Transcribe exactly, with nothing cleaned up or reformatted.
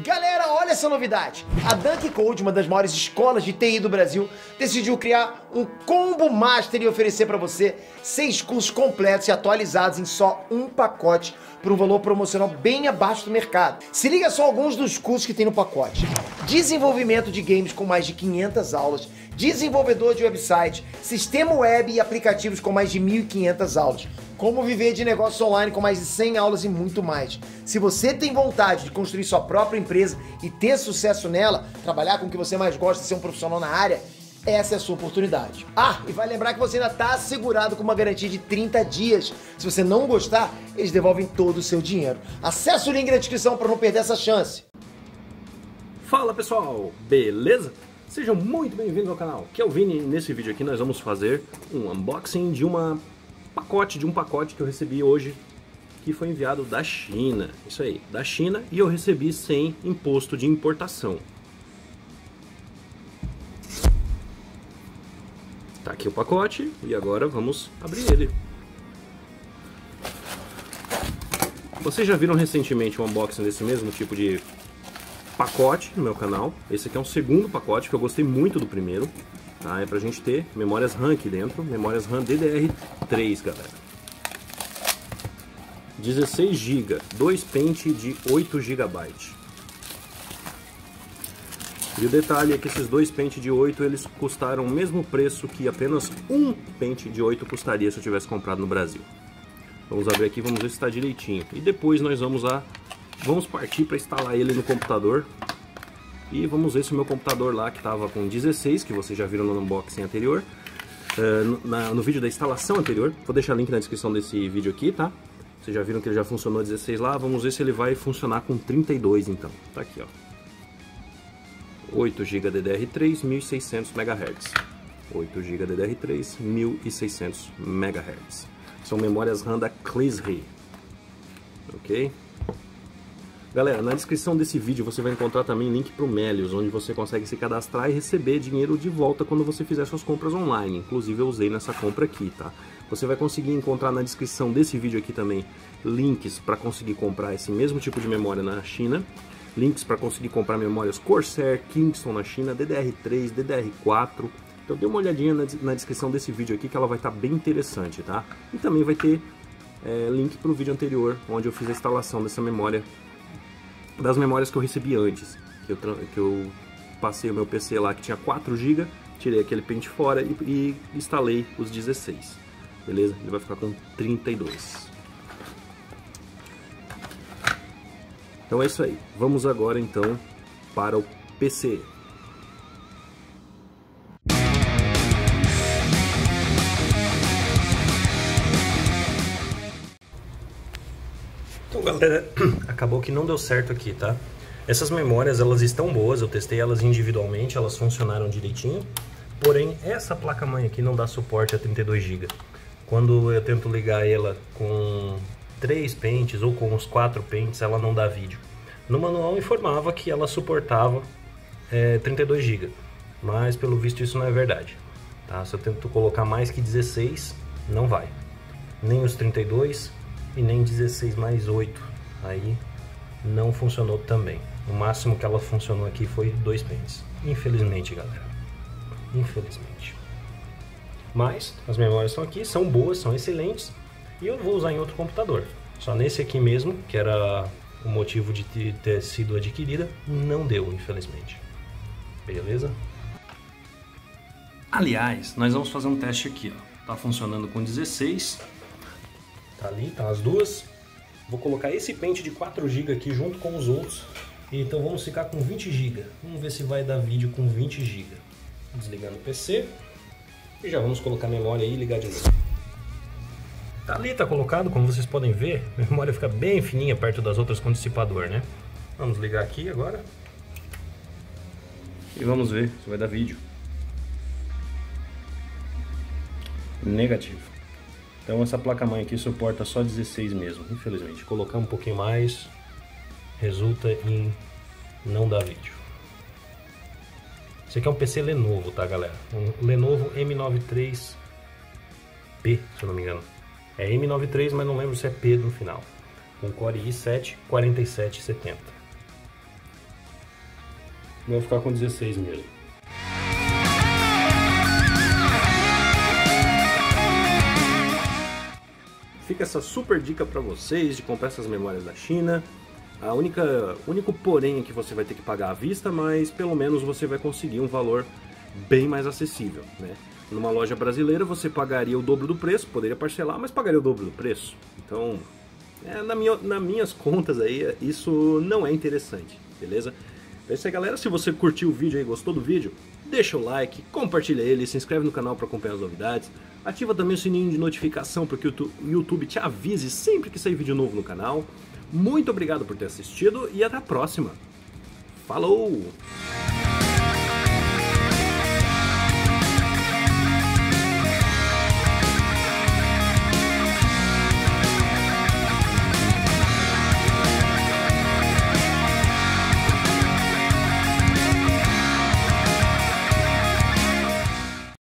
Galera, olha essa novidade! A Dunk Code, uma das maiores escolas de T I do Brasil, decidiu criar um combo master e oferecer para você seis cursos completos e atualizados em só um pacote por um valor promocional bem abaixo do mercado. Se liga só alguns dos cursos que tem no pacote: desenvolvimento de games com mais de quinhentas aulas, desenvolvedor de website, sistema web e aplicativos com mais de mil e quinhentas aulas, como viver de negócios online com mais de cem aulas e muito mais. Se você tem vontade de construir sua própria empresa e ter sucesso nela, trabalhar com o que você mais gosta, ser um profissional na área, essa é a sua oportunidade. Ah, e vai lembrar que você ainda está assegurado com uma garantia de trinta dias. Se você não gostar, eles devolvem todo o seu dinheiro. Acesse o link na descrição para não perder essa chance. Fala pessoal, beleza? Sejam muito bem-vindos ao canal, que é o Vini. Nesse vídeo aqui nós vamos fazer um unboxing de uma pacote, de um pacote que eu recebi hoje, que foi enviado da China. Isso aí, da China, e eu recebi sem imposto de importação. Tá aqui o pacote e agora vamos abrir ele. Vocês já viram recentemente um unboxing desse mesmo tipo de pacote no meu canal. Esse aqui é um segundo pacote que eu gostei muito do primeiro. Tá? É pra gente ter memórias RAM aqui dentro, memórias RAM D D R três, galera. dezesseis gigas, dois pente de oito gigabytes. E o detalhe é que esses dois pente de oito, eles custaram o mesmo preço que apenas um pente de oito custaria se eu tivesse comprado no Brasil. Vamos abrir aqui, vamos ver se está direitinho. E depois nós vamos a vamos partir para instalar ele no computador. E vamos ver se o meu computador lá, que estava com dezesseis, que vocês já viram no unboxing anterior, uh, no, na, no vídeo da instalação anterior, vou deixar o link na descrição desse vídeo aqui, tá? Vocês já viram que ele já funcionou dezesseis lá, vamos ver se ele vai funcionar com trinta e dois então. Tá aqui, ó. oito gigas D D R três, mil e seiscentos megahertz. oito gigas D D R três, mil e seiscentos megahertz. São memórias RAM da Clisri. Ok? Galera, na descrição desse vídeo você vai encontrar também link para o Melios, onde você consegue se cadastrar e receber dinheiro de volta quando você fizer suas compras online. Inclusive eu usei nessa compra aqui, tá? Você vai conseguir encontrar na descrição desse vídeo aqui também links para conseguir comprar esse mesmo tipo de memória na China, links para conseguir comprar memórias Corsair, Kingston na China, D D R três, D D R quatro. Então dê uma olhadinha na, na descrição desse vídeo aqui que ela vai estar bem interessante, tá? E também vai ter é, link para o vídeo anterior, onde eu fiz a instalação dessa memória, das memórias que eu recebi antes, que eu, que eu passei o meu P C lá que tinha quatro gigas, tirei aquele pente fora e, e instalei os dezesseis, beleza? Ele vai ficar com trinta e dois. Então é isso aí, vamos agora então para o P C. Então galera, acabou que não deu certo aqui, tá? Essas memórias, elas estão boas, eu testei elas individualmente, elas funcionaram direitinho. Porém, essa placa-mãe aqui não dá suporte a trinta e dois gigas. Quando eu tento ligar ela com três pentes ou com os quatro pentes, ela não dá vídeo. No manual informava que ela suportava é, trinta e dois gigas, mas pelo visto isso não é verdade, tá? Se eu tento colocar mais que dezesseis, não vai. Nem os trinta e dois e nem dezesseis mais oito, aí não funcionou também. O máximo que ela funcionou aqui foi dois pentes. Infelizmente, galera. Infelizmente. Mas as memórias estão aqui, são boas, são excelentes. E eu vou usar em outro computador. Só nesse aqui mesmo, que era o motivo de ter sido adquirida, não deu, infelizmente. Beleza? Aliás, nós vamos fazer um teste aqui, ó. Tá funcionando com dezesseis. Tá ali, tá as duas. Vou colocar esse pente de quatro gigas aqui junto com os outros. Então vamos ficar com vinte gigas. Vamos ver se vai dar vídeo com vinte gigas. Desligando o P C. E já vamos colocar a memória aí e ligar de novo. Tá ali, tá colocado, como vocês podem ver. A memória fica bem fininha perto das outras com dissipador, né? Vamos ligar aqui agora. E vamos ver se vai dar vídeo. Negativo. Então essa placa-mãe aqui suporta só dezesseis mesmo, infelizmente. Colocar um pouquinho mais resulta em não dar vídeo. Esse aqui é um P C Lenovo, tá galera? Um Lenovo M noventa e três P, se eu não me engano. É M noventa e três, mas não lembro se é P no final. Com Core i sete quarenta e sete setenta. Vai ficar com dezesseis mesmo. Fica essa super dica para vocês de comprar essas memórias da China. A única, único porém é que você vai ter que pagar à vista, mas pelo menos você vai conseguir um valor bem mais acessível, né? Numa loja brasileira você pagaria o dobro do preço, poderia parcelar, mas pagaria o dobro do preço. Então, é, na minha, nas minhas contas aí, isso não é interessante, beleza? É isso aí, galera. Se você curtiu o vídeo e gostou do vídeo, deixa o like, compartilha ele, se inscreve no canal para acompanhar as novidades. Ativa também o sininho de notificação para que o YouTube te avise sempre que sair vídeo novo no canal. Muito obrigado por ter assistido e até a próxima. Falou!